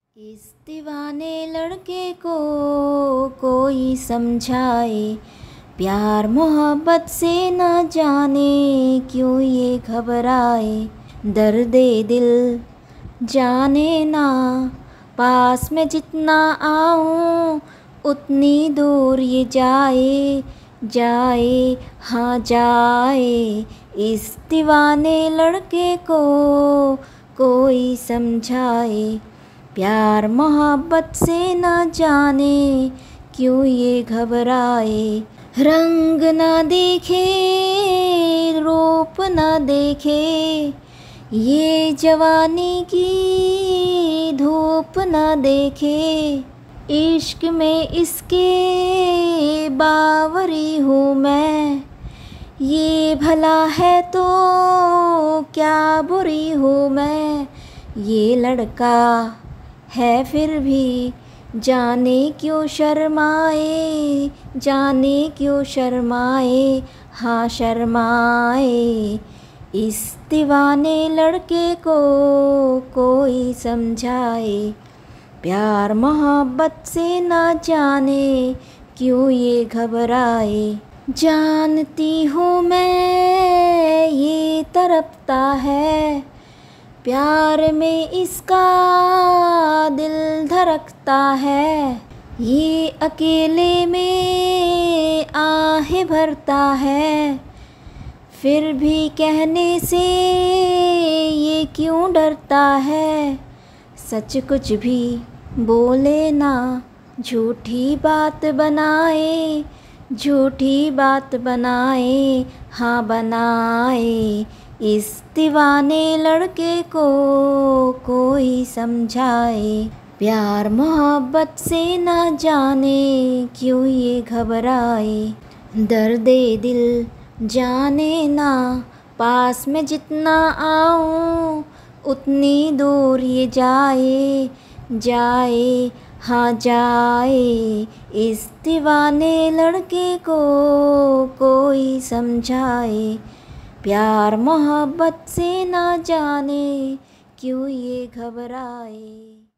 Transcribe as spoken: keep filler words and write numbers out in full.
इस दीवाने लड़के को कोई समझाए, प्यार मोहब्बत से न जाने क्यों ये घबराए। दर्दे दिल जाने ना, पास में जितना आऊं उतनी दूर ये जाए जाए हाँ जाए। इस दीवाने लड़के को कोई समझाए, प्यार मोहब्बत से न जाने क्यों ये घबराए। रंग न देखे रूप न देखे, ये जवानी की धूप न देखे। इश्क में इसके बावरी हूँ मैं, ये भला है तो क्या बुरी हूँ मैं। ये लड़का है फिर भी जाने क्यों शर्माए, जाने क्यों शर्माए हाँ शर्माए। इस दीवाने लड़के को कोई समझाए, प्यार मोहब्बत से न जाने क्यों ये घबराए। जानती हूँ मैं ये तड़पता है, प्यार में इसका दिल धड़कता है। ये अकेले में आहें भरता है, फिर भी कहने से ये क्यों डरता है। सच कुछ भी बोले ना, झूठी बात बनाए, झूठी बात बनाए हाँ बनाए। इस दीवाने लड़के को कोई समझाए, प्यार मोहब्बत से न जाने क्यों ये घबराए। दर्दे दिल जाने ना, पास में जितना आऊं उतनी दूर ये जाए जाए हाँ जाए। इस दीवाने लड़के को कोई समझाए, प्यार मोहब्बत से न जाने क्यों ये घबराए।